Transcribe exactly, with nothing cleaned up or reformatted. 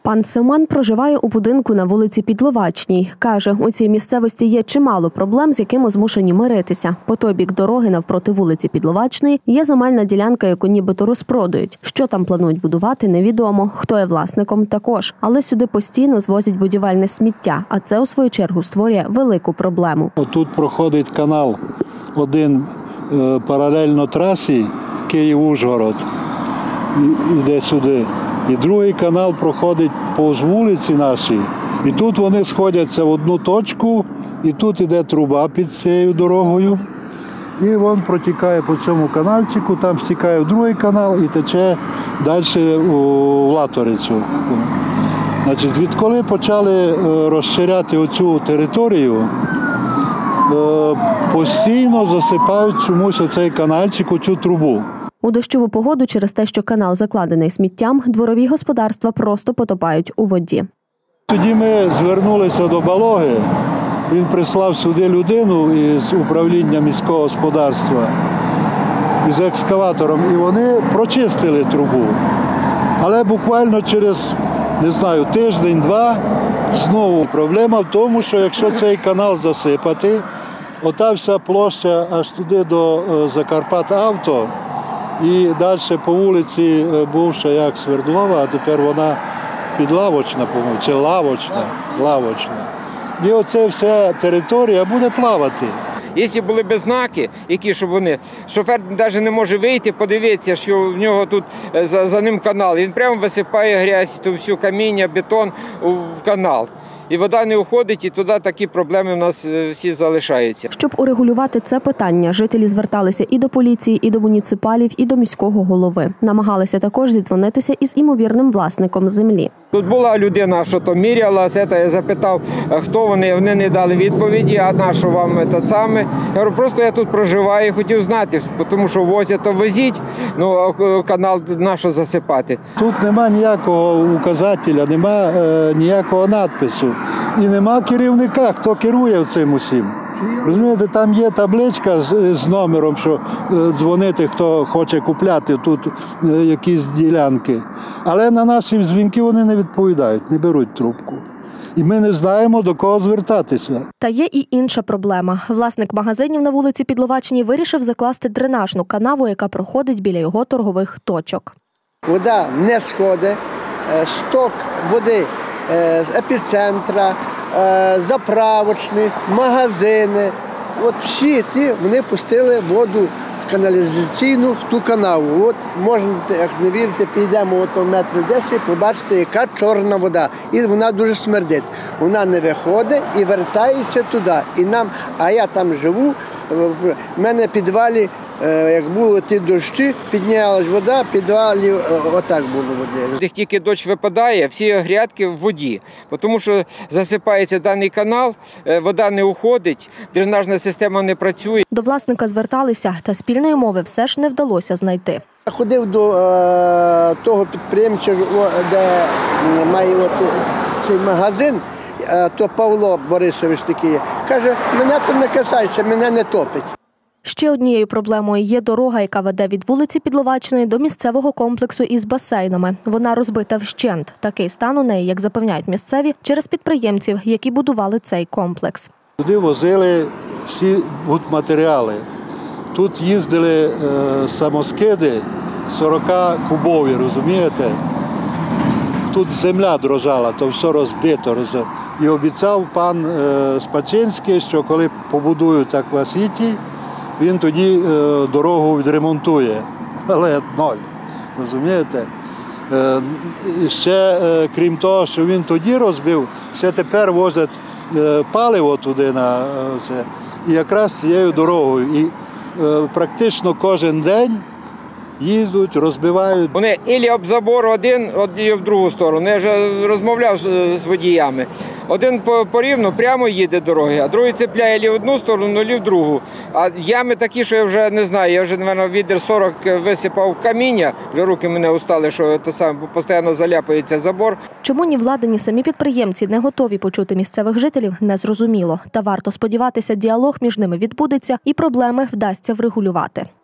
Пан Семен проживає у будинку на вулиці Підловачній. Каже, у цій місцевості є чимало проблем, з якими змушені миритися. По той бік дороги навпроти вулиці Підловачної є земельна ділянка, яку нібито розпродають. Що там планують будувати, невідомо. Хто є власником – також. Але сюди постійно звозять будівельне сміття, а це, у свою чергу, створює велику проблему. Тут проходить канал один е, паралельно трасі Київ-Ужгород, іде сюди. І другий канал проходить повз вулиці нашій. І тут вони сходяться в одну точку, і тут іде труба під цією дорогою. І він протікає по цьому канальчику, там стікає в другий канал і тече далі у Латорицю. Значить, відколи почали розширяти оцю територію, постійно засипають чомусь оцей канальчик, оцю трубу. У дощову погоду через те, що канал закладений сміттям, дворові господарства просто потопають у воді. Тоді ми звернулися до Балоги, він прислав сюди людину із управління міського господарства, із екскаватором, і вони прочистили трубу. Але буквально через, не знаю, тиждень-два знову проблема в тому, що якщо цей канал засипати, ота вся площа аж туди до Закарпатавто, і далі по вулиці бувша як Свердлова, а тепер вона Підлавочна, по-моєму, чи Лавочна, Лавочна. І оце вся територія буде плавати. Якщо були б знаки, які, щоб вони, шофер навіть не може вийти, подивитися, що в нього тут за, за ним канал. Він прямо висипає грязь, ту всю каміння, бетон в канал. І вода не уходить, і туди такі проблеми у нас всі залишаються. Щоб урегулювати це питання, жителі зверталися і до поліції, і до муніципалів, і до міського голови. Намагалися також зідзвонитися із імовірним власником землі. Тут була людина, що то міряла, я запитав, хто вони, вони не дали відповіді, а на що вам те саме. Я говорю, просто я тут проживаю, хотів знати, тому що возять, то везіть, ну канал на що засипати. Тут нема ніякого указателя, нема е, ніякого надпису і нема керівника, хто керує цим усім. Розумієте, там є табличка з, з номером, що е, дзвонити, хто хоче купляти тут е, якісь ділянки. Але на наші дзвінки вони не відповідають, не беруть трубку. І ми не знаємо, до кого звертатися. Та є і інша проблема. Власник магазинів на вулиці Підловачній вирішив закласти дренажну канаву, яка проходить біля його торгових точок. Вода не сходить, сток води з епіцентра, заправочні, магазини. От всі ті, вони пустили воду каналізаційну в ту канаву. От можна, як не вірите, підемо от метр десять, побачите, яка чорна вода. І вона дуже смердить. Вона не виходить і вертається туди. І нам, а я там живу, в мене в підвалі, як були ті дощі, піднялась вода, в підвалі отак було води. Як тільки дощ випадає, всі грядки в воді, тому що засипається даний канал, вода не уходить, дренажна система не працює. До власника зверталися, та спільної мови все ж не вдалося знайти. Я ходив до е, того підприємця, де має цей магазин, е, то Павло Борисович такий, каже, мене там не касається, мене не топить. Ще однією проблемою є дорога, яка веде від вулиці Підловачної до місцевого комплексу із басейнами. Вона розбита вщент. Такий стан у неї, як запевняють місцеві, через підприємців, які будували цей комплекс. Туди возили всі будматеріали. Тут їздили е, самоскиди сорокакубові, розумієте? Тут земля дрожала, то все розбито. І обіцяв пан е, Спачинський, що коли побудують аквасіті, він тоді е, дорогу відремонтує, але ноль, розумієте? Е, ще, е, крім того, що він тоді розбив, ще тепер возять е, паливо туди, на це, і якраз цією дорогою. І е, практично кожен день їздять, розбивають. Вони ілі об забор один, і в другу сторону. Я вже розмовляв з водіями. Один по рівну прямо їде дороги, а другий цепляє лі в одну сторону, лі в другу. А ями такі, що я вже не знаю, я вже, мабуть, відер сорок висипав каміння, вже руки мене устали, що те саме, постійно заляпається забор. Чому ні влада, ні самі підприємці не готові почути місцевих жителів, незрозуміло. Та варто сподіватися, діалог між ними відбудеться і проблеми вдасться врегулювати.